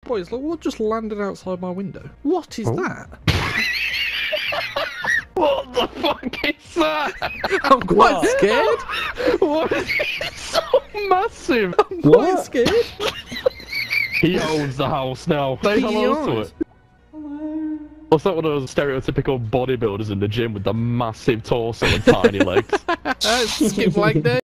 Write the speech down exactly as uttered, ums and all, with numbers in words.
Boys, look what just landed outside my window. What is Oh. that? What the fuck is that? I'm quite What? scared. What is it? So massive. I'm quite What? scared. He owns the house now. Say He hello to owns. it. What's that one of those stereotypical bodybuilders in the gym with the massive torso and tiny legs? Skip like that.